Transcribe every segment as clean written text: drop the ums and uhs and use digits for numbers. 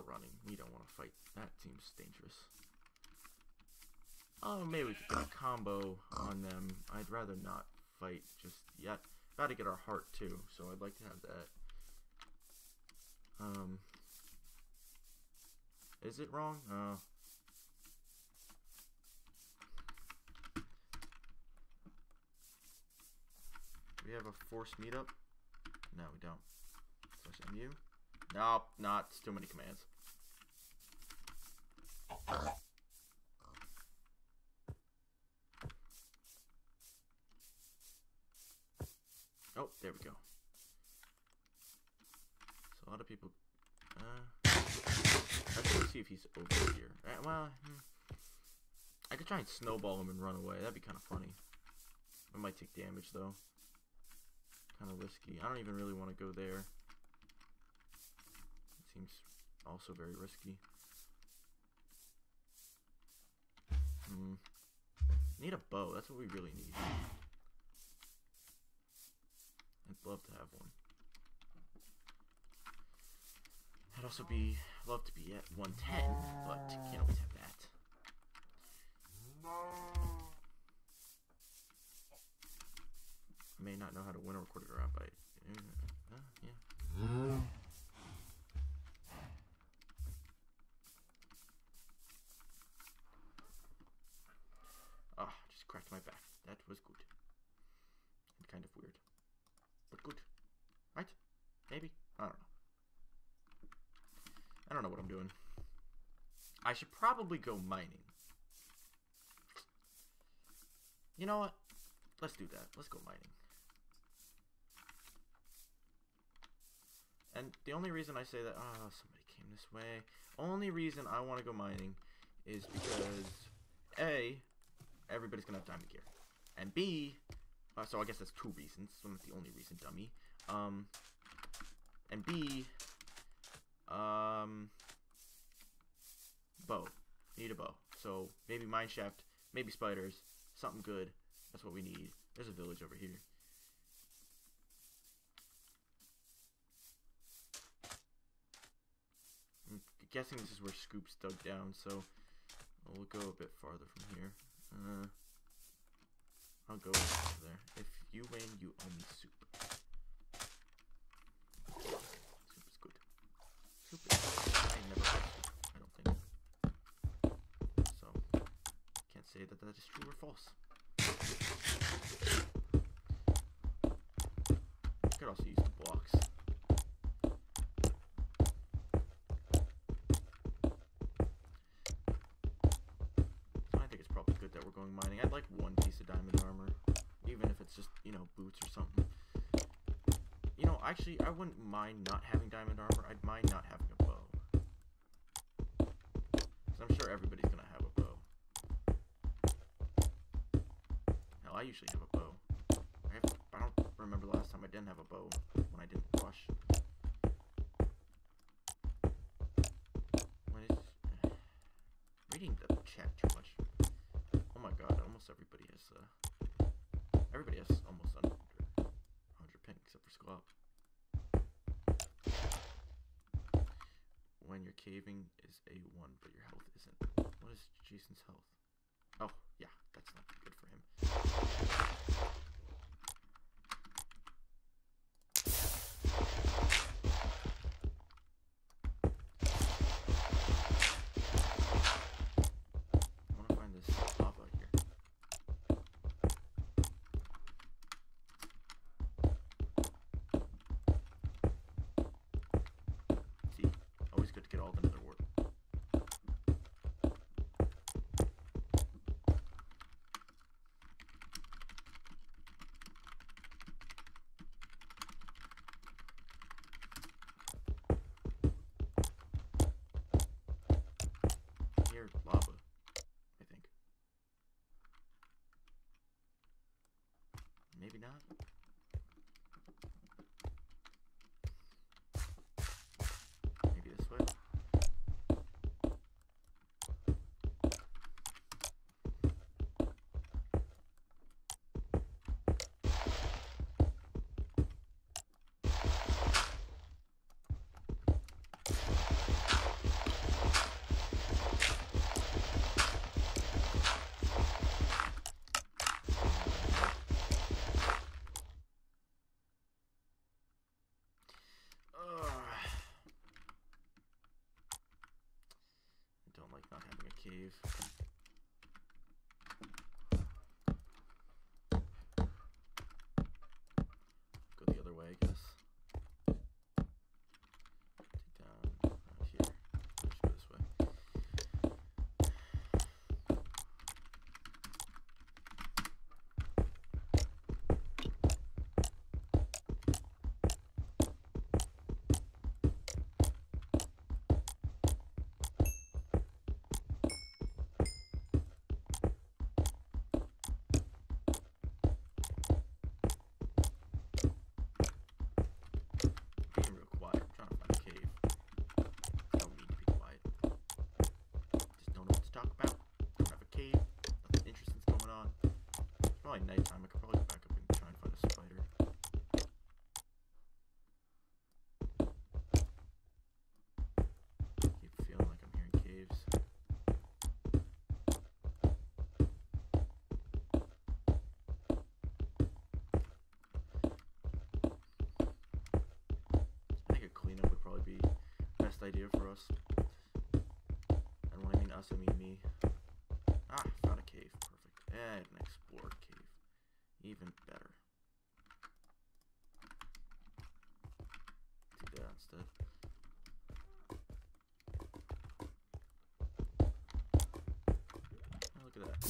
or running. We don't want to fight. That seems dangerous. Oh, maybe we could do a combo on them. I'd rather not fight just yet. Got to get our heart too, so I'd like to have that. Is it wrong? Do we have a forced meetup? No, we don't. Slash MU? Nope, not. It's too many commands. Oh, there we go. So a lot of people. Let's see if he's over here. Well, I could try and snowball him and run away. That'd be kind of funny. I might take damage though. Kind of risky. I don't even really want to go there. It seems also very risky. Need a bow. That's what we really need. I'd love to have one. I'd also love to be at 110, but can't always have that. I may not know how to win a recorded round by yeah. Just cracked my back. That was good. And kind of weird. But good. Right? Maybe? I don't know. I don't know what I'm doing. I should probably go mining. You know what? Let's do that. Let's go mining. And the only reason I say that, somebody came this way. Only reason I want to go mining is because A, everybody's gonna have diamond gear, and B, so I guess that's two reasons. So not the only reason, dummy. And B, bow. Need a bow. So maybe mine shaft, maybe spiders, something good. That's what we need. There's a village over here. I'm guessing this is where Scoop's dug down, so we'll go a bit farther from here. I'll go over there. If you win, you owe me soup. Soup is good. Soup is good. I never had soup, I don't think. So, can't say that that is true or false. I could also use the blocks. Good that we're going mining. I'd like one piece of diamond armor, even if it's just, you know, boots or something. You know, actually, I wouldn't mind not having diamond armor. I'd mind not having a bow, because I'm sure everybody's gonna have a bow. Hell, I usually have a bow. I don't remember the last time I didn't have a bow when I didn't wash. What is reading the chat too much? Oh my god, almost everybody has almost 100 ping except for Squab. When you're caving is A1, but your health isn't. What is Jason's health? Oh, yeah, that's not good for him. Good to get all the nether wart. Here, lava, I think. Maybe not. cave. Go the other way, I guess. Take down around here. Just go this way. Being real quiet. I'm trying to find a cave. Don't need to be quiet. Just don't know what to talk about. Don't have a cave. Nothing interesting's going on. It's probably nighttime. I could probably go back up and try and find a spider. Keep feeling like I'm hearing caves. I think a cleanup would probably be the best idea for us. And when I mean us, I mean me. Ah, found a cave. Perfect. And an explored cave. Even better. Do that instead. Oh, look at that.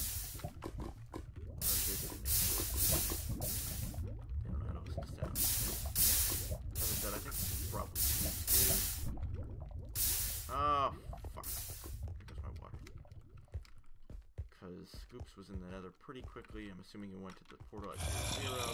They don't know how to listen to sound. As I said, I think this is probably Scoop's cave. Oh, fuck. There goes my water. Because Scoops was in the nether pretty quickly. I'm assuming he went to the portal at 0.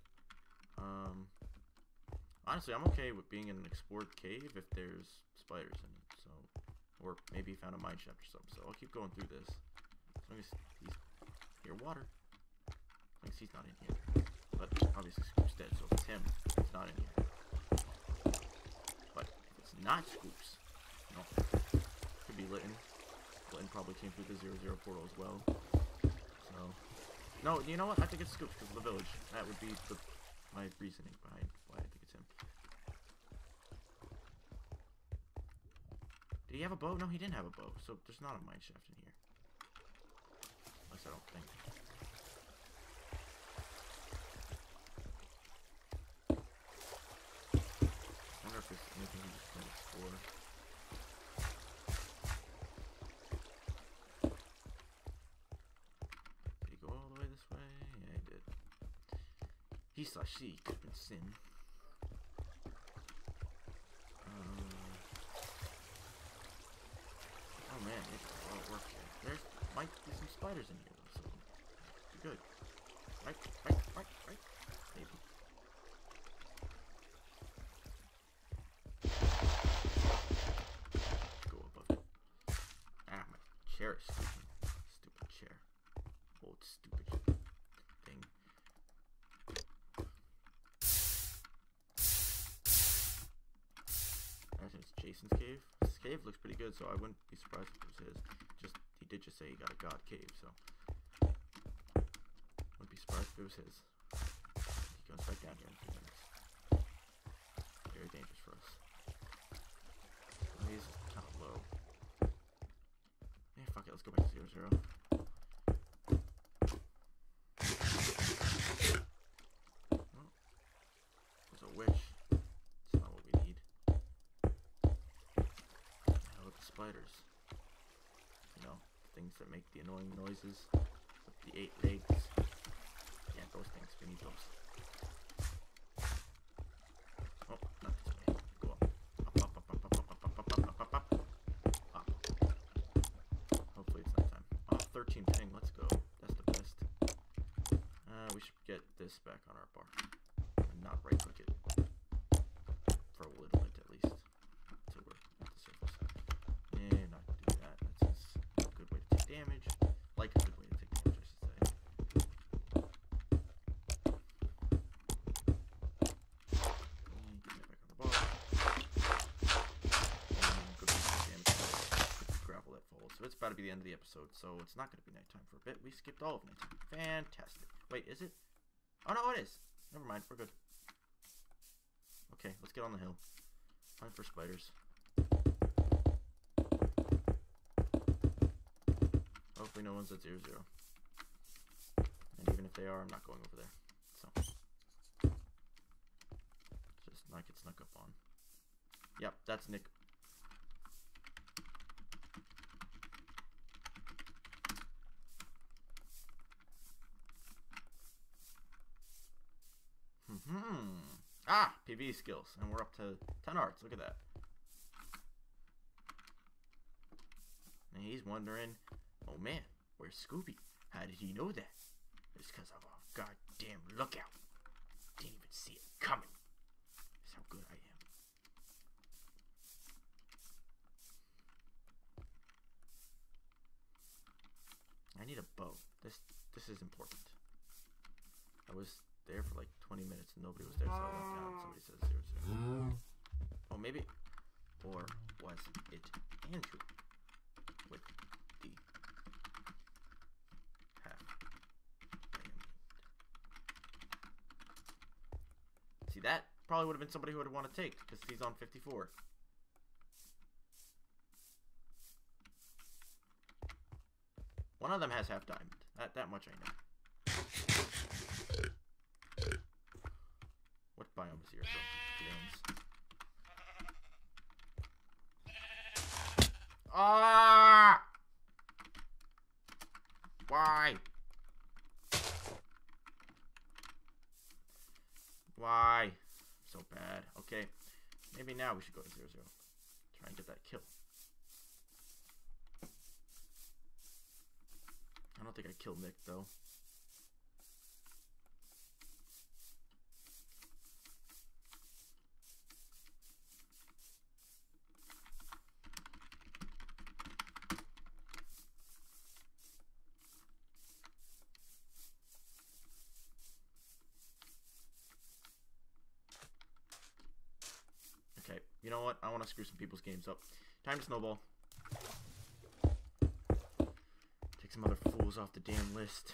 Honestly, I'm okay with being in an explored cave if there's spiders in it. So, or maybe he found a mine shaft or something. So I'll keep going through this. As long as he's near water. As long as he's not in here. But obviously Scoops dead, so if it's him, it's not in here. But if it's not Scoops, no, could be Litten. Litten probably came through the 0-0 portal as well. So, no, you know what? I think it's Scoops because of the village. That would be my reasoning behind why I think it's him. Did he have a bow? No, he didn't have a bow. So there's not a mine shaft in here. Unless I don't think. I wonder if there's anything we just can explore. Did he go all the way this way? Yeah, he did. He saw she could have been sin. Oh man, it's a lot of work here. There might be some spiders in here though, so be good. Right. Maybe. Go above it. Ah, my chair is stupid. Stupid chair. Old stupid thing. I think it's Jason's cave. This cave looks pretty good, so I wouldn't be surprised if it was his. He did just say he got a god cave, so wouldn't be surprised if it was his. He goes back down here in a few minutes. Very dangerous for us. He's kind of low. Yeah, fuck it. Let's go back to 0-0. Oh, there's a witch. It's not what we need. Hell with the spiders. You know, things that make the annoying noises with the 8 legs. Yeah, those things. We need those. Oh, not this way. Go up. Up. Hopefully it's nighttime. Oh, 13 ping. Let's go. That's the best. We should get this back on our bar. And not right click it. For a little bit at least. Until we're at the surface. And not do that. That's a good way to take damage. Like a good way to take damage, I should say. And get that back on the bar. And good way to take damage. With the gravel that falls. So it's about to be the end of the episode. So it's not going to be nighttime for a bit. We skipped all of nighttime. Fantastic. Wait, is it? Oh no, it is. Never mind. We're good. Okay, let's get on the hill. Hunt for spiders. Hopefully no one's at 0-0. And even if they are, I'm not going over there. So just not get snuck up on. Yep, that's Nick. Ah, PvE skills, and we're up to 10 hearts. Look at that. And he's wondering, oh man, where's Scooby? How did he know that? It's because of a goddamn lookout. Didn't even see it coming. That's how good I am. I need a bow. This is important. I was there for like 20 minutes and nobody was there, so I went down. Somebody says 0-0. Oh, maybe. Or was it Andrew with the half diamond? See, that probably would have been somebody who would want to take because he's on 54. One of them has half diamond. That much I know. What biome is here, bro? Ah! Why? Why? So bad. Okay. Maybe now we should go to 0-0. Try and get that kill. I don't think I killed Nick, though. Okay, you know what? I want to screw some people's games up. Time to snowball. Take some other fools off the damn list.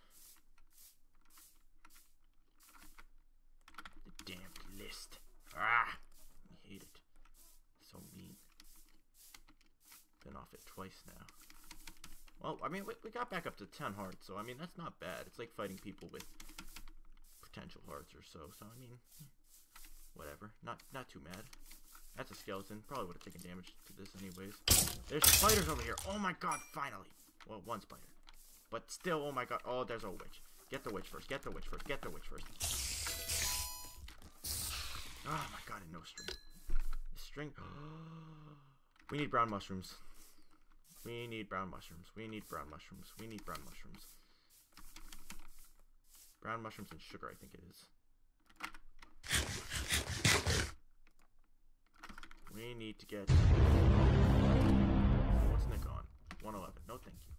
The damn list. Ah! I hate it. So mean. Been off it twice now. Well, I mean, we got back up to 10 hearts, so I mean, that's not bad. It's like fighting people with potential hearts or so. So, I mean, whatever. Not too mad. That's a skeleton. Probably would have taken damage to this anyways. There's spiders over here. Oh my god, finally. Well, one spider. But still, oh my god. Oh, there's a witch. Get the witch first. Get the witch first. Get the witch first. Oh my god, and no string. The string. We need brown mushrooms. We need brown mushrooms. We need brown mushrooms. We need brown mushrooms. Brown mushrooms and sugar, I think it is. We need to get... What's Nick on? 111. No, thank you.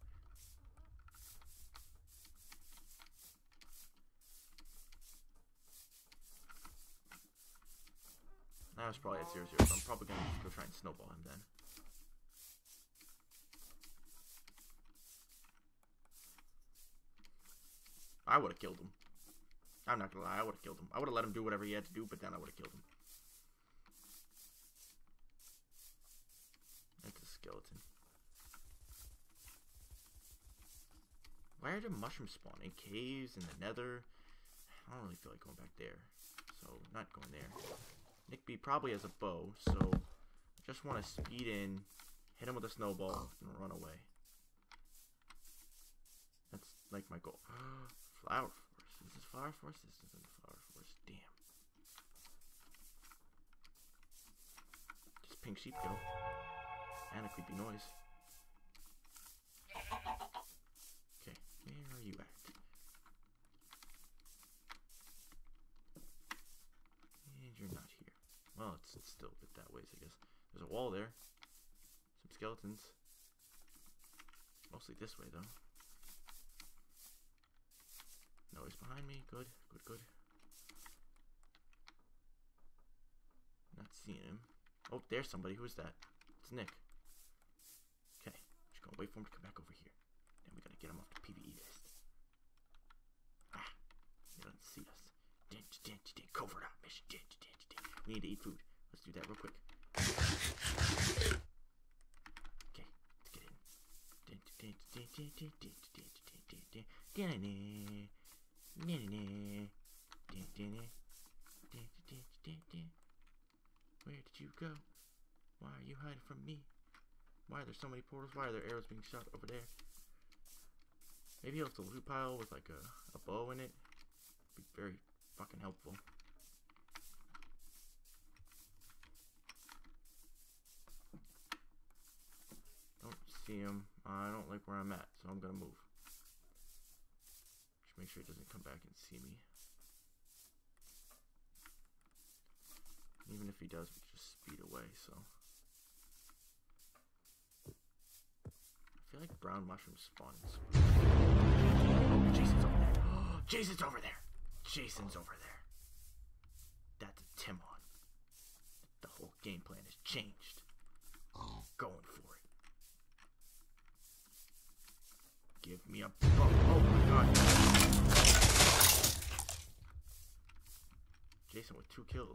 Now it's probably at 0-0, so I'm probably going to go try and snowball him then. I would have killed him. I'm not going to lie, I would have killed him. I would have let him do whatever he had to do, but then I would have killed him. That's a skeleton. Where do mushrooms spawn? In caves, in the nether? I don't really feel like going back there. So, not going there. Nick B probably has a bow, so I just want to speed in, hit him with a snowball, and run away. That's like my goal. Flower Forest. Is this Flower Forest? This isn't Flower Forest. Damn. Just pink sheep kill. And a creepy noise. Okay, where are you at? And you're not here. Well, it's still a bit that ways, I guess. There's a wall there. Some skeletons. Mostly this way, though. No, he's behind me. Good, good, good. Not seeing him. Oh, there's somebody. Who is that? It's Nick. Okay, just gonna wait for him to come back over here. Then we gotta get him off the PvE list. Ah, he doesn't see us. Covert out mission. We need to eat food. Let's do that real quick. Okay, let's get in. Where did you go? Why are you hiding from me? Why are there so many portals? Why are there arrows being shot over there? Maybe he'll have a loot pile with like a bow in it. Be very fucking helpful. Don't see him. I don't like where I'm at, so I'm gonna move. Just make sure he doesn't come back and see me. Even if he does, we just speed away, so. I feel like brown mushrooms spawn in spring. Oh, Jason's over there. Jason's over there. Jason's over there. That's a Timon. The whole game plan has changed. Going for it. Give me a bow. Oh my god. Jason with 2 kills.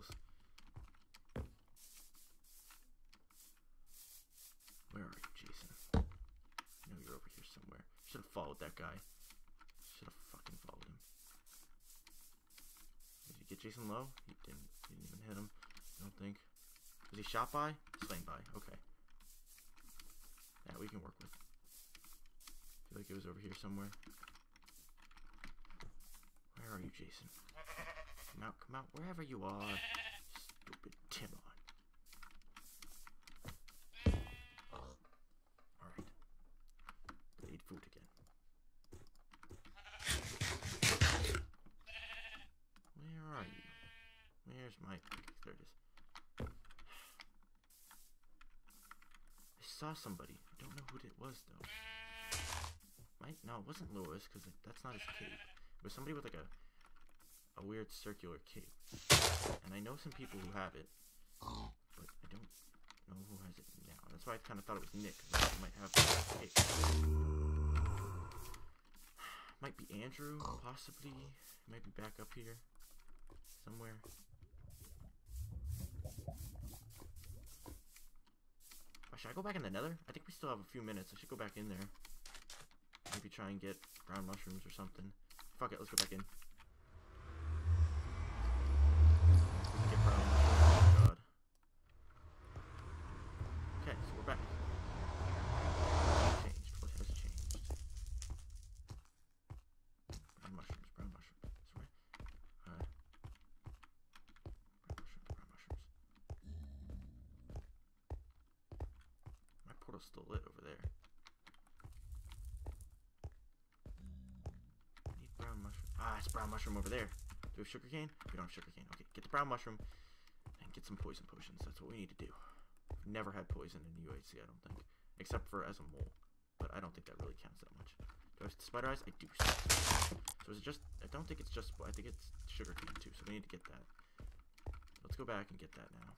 Where are you, Jason? I know you're over here somewhere. Should have followed that guy. Should have fucking followed him. Did you get Jason low? He didn't even hit him. I don't think. Was he shot by? Slain by. Okay. Yeah, we can work with. I feel like it was over here somewhere. Where are you, Jason? Come out, wherever you are. Stupid Timon. Alright. Gotta eat food again. Where are you? Where's my... There it is. I saw somebody. I don't know who it was, though. No, it wasn't Lewis, because that's not his cape. It was somebody with, like, a weird circular cape. And I know some people who have it, but I don't know who has it now. That's why I kind of thought it was Nick, because he might have the cape. Might be Andrew, possibly. Might be back up here somewhere. Should I go back in the nether? I think we still have a few minutes. I should go back in there. Maybe try and get brown mushrooms or something. Fuck it, let's go back in. Get brown mushrooms. Oh god. Okay, so we're back. What changed? What has changed? Brown mushrooms, brown mushrooms. This way. Brown mushrooms, brown mushrooms. My portal's still lit over there. It's brown mushroom over there. Do we have sugarcane? We don't have sugarcane. Okay, get the brown mushroom and get some poison potions. That's what we need to do. I've never had poison in UHC, I don't think. Except for as a mole. But I don't think that really counts that much. Do I have spider eyes? I do. So is it just... I don't think it's just... I think it's sugarcane too, so we need to get that. Let's go back and get that now.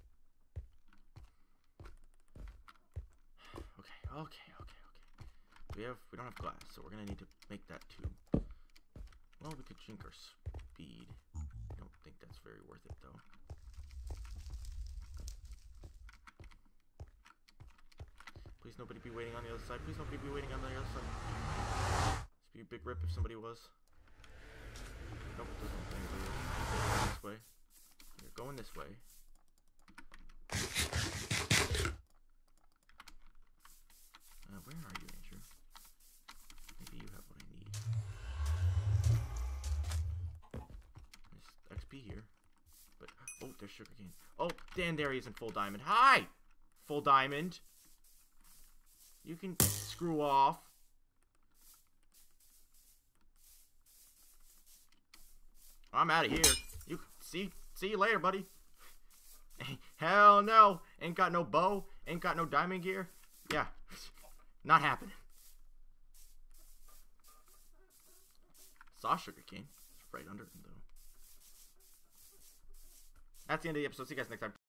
Okay. We don't have glass, so we're gonna need to make that too. Well, we could drink our speed. I don't think that's very worth it, though. Please nobody be waiting on the other side. Please nobody be waiting on the other side. This would be a big rip if somebody was. Nope, doesn't look anybody else. This way. You're going this way. Where are you, Andrew? Maybe you have what I need. There's XP here. But, oh, there's sugarcane. Oh, Dan, there he is in full diamond. Hi! Full diamond. You can screw off. I'm out of here. You see you later, buddy. Hell no. Ain't got no bow. Ain't got no diamond gear. Yeah. Not happening. Saw sugarcane. It's right under him, though. That's the end of the episode. See you guys next time.